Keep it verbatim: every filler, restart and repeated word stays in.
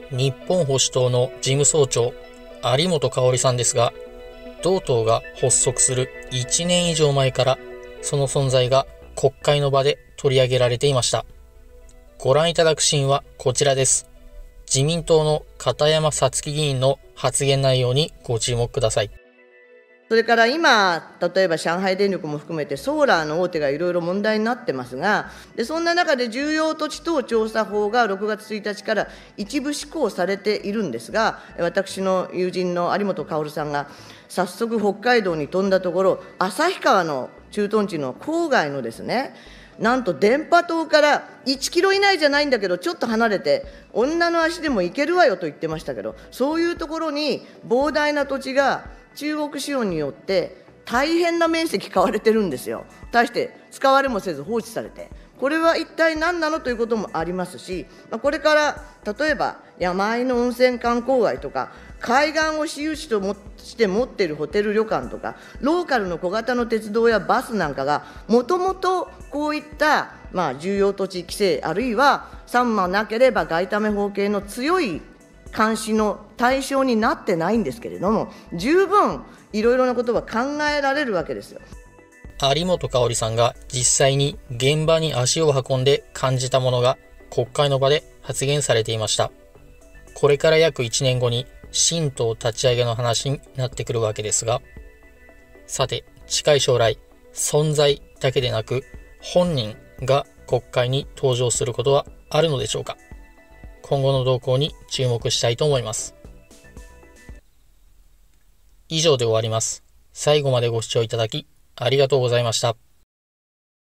日本保守党の事務総長、有本香織さんですが、同党が発足するいちねん以上前からその存在が国会の場で取り上げられていました。ご覧いただくシーンはこちらです。自民党の片山さつき議員の発言内容にご注目ください。 それから今、例えば上海電力も含めてソーラーの大手がいろいろ問題になってますが、でそんな中で重要土地等調査法がろくがつついたちから一部施行されているんですが、私の友人の有本香さんが早速北海道に飛んだところ、旭川の駐屯地の郊外のですね、なんと電波塔からいちキロ以内じゃないんだけど、ちょっと離れて、女の足でも行けるわよと言ってましたけど、そういうところに膨大な土地が中国資本によって大変な面積買われてるんですよ。対して使われもせず放置されて、これは一体何なのということもありますし、これから例えば山あいの温泉観光街とか、海岸を私有地として持っているホテル旅館とか、ローカルの小型の鉄道やバスなんかがもともとこういった、まあ、重要土地規制、あるいはさんまなければ外為法系の強い監視の対象になってないんですけれども、十分いろいろなことは考えられるわけですよ。 有本香織さんが実際に現場に足を運んで感じたものが国会の場で発言されていました。これから約いちねんごに新党立ち上げの話になってくるわけですが、さて近い将来、存在だけでなく本人が国会に登場することはあるのでしょうか。今後の動向に注目したいと思います。以上で終わります。最後までご視聴いただきありがとうございました。